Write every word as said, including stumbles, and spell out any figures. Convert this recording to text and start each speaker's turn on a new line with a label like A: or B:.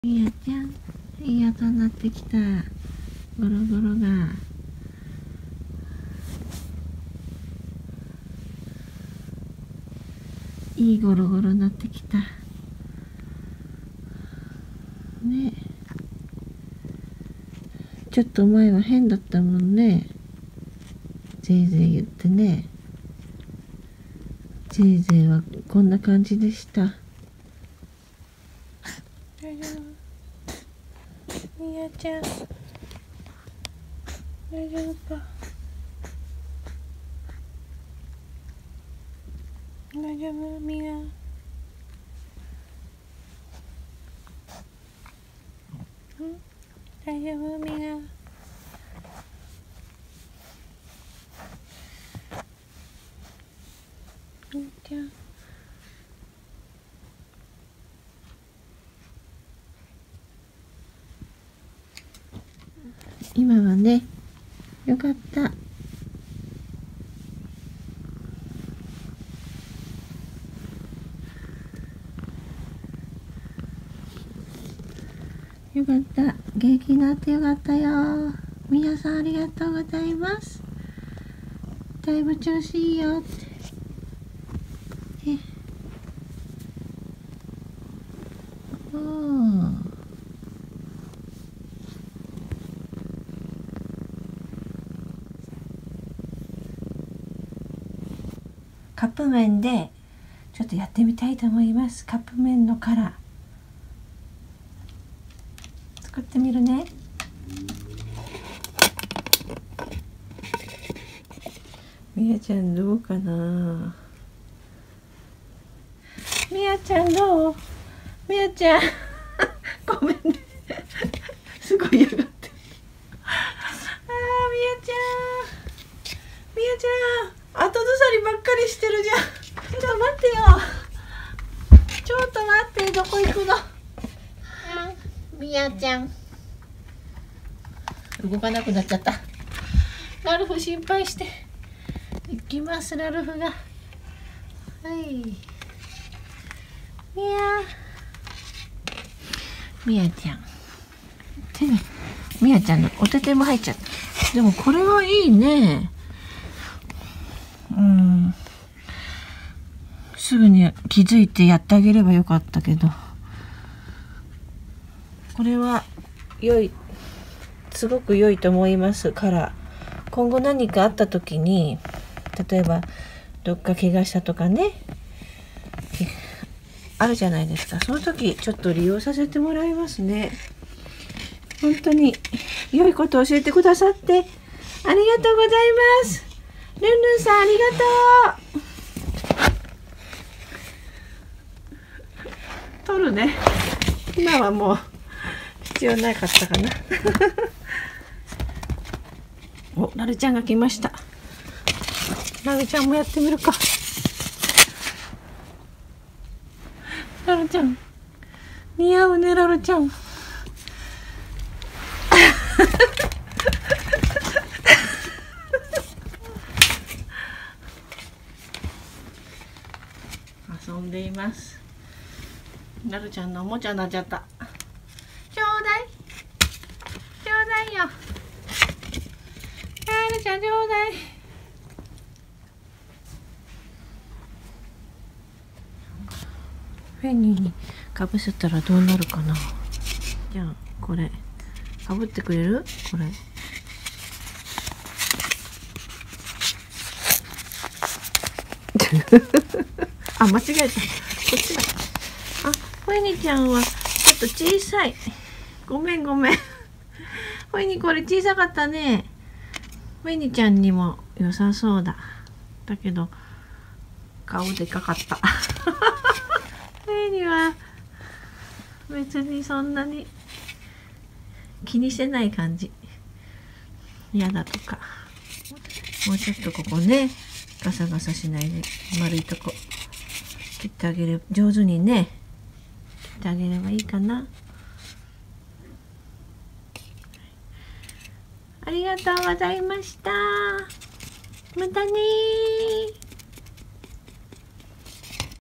A: みやちゃん、いい音になってきた。ゴロゴロが。いいゴロゴロになってきた。ね。ちょっと前は変だったもんね。ぜいぜい言ってね。ぜいぜいはこんな感じでした。大丈夫？みやちゃん、大丈夫か？大丈夫？みや。うん？大丈夫？みや。みやちゃん。今はね、よかった。よかった。元気になってよかったよ。皆さんありがとうございます。だいぶ調子いいよって。えおー。カップ麺でちょっとやってみたいと思います。カップ麺のカラー作ってみるね。みやちゃんどうかな。みやちゃんどう？みやちゃんごめんねすごい嫌がって。あーみやちゃん、みやちゃん後ずさりばっかりしてるじゃん。ちょっと待ってよ。ちょっと待って、どこ行くの？みやちゃん動かなくなっちゃった。ラルフ心配して行きます。ラルフがはいみやみやちゃん手がみやちゃんのお手手も入っちゃった。でもこれはいいね。うんすぐに気づいてやってあげればよかったけど、これは良い、すごく良いと思いますから、今後何かあった時に、例えばどっか怪我したとかねあるじゃないですか。その時ちょっと利用させてもらいますね。本当に良いことを教えてくださってありがとうございます。ルンルンさんありがとう。取るね。今はもう必要なかったかなお、なるちゃんが来ました。なるちゃんもやってみるか。なるちゃん似合うね。なるちゃん遊んでいます。なるちゃんのおもちゃになっちゃった。ちょうだいちょうだいよ。なるちゃんちょうだい。フェニーにかぶせたらどうなるかな。じゃあこれかぶってくれる？これあ、間違えた。こっちだ。あ、フェニーちゃんはちょっと小さい。ごめんごめん。フェニーこれ小さかったね。フェニーちゃんにも良さそうだ。だけど顔でかかった。フェニーは別にそんなに気にしてない感じ。嫌だとか。もうちょっとここね、ガサガサしないで丸いとこ切ってあげれば、上手にね切ってあげればいいかな。ありがとうございました。またねー。